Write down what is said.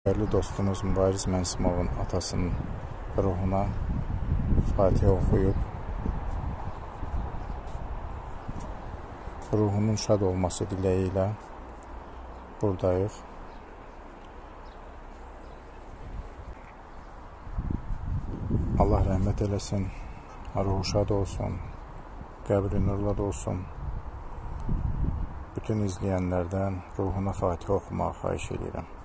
Değerli dostumuz Mübariz Mənsimovun atasının ruhuna Fatihə oxuyub, ruhunun şad olması diləyi ilə buradayıq. Allah rəhmət eləsin, ruhu şad olsun, qəbri nurla olsun. Bütün izləyənlərdən ruhuna Fatihə oxumağı xahiş edirəm.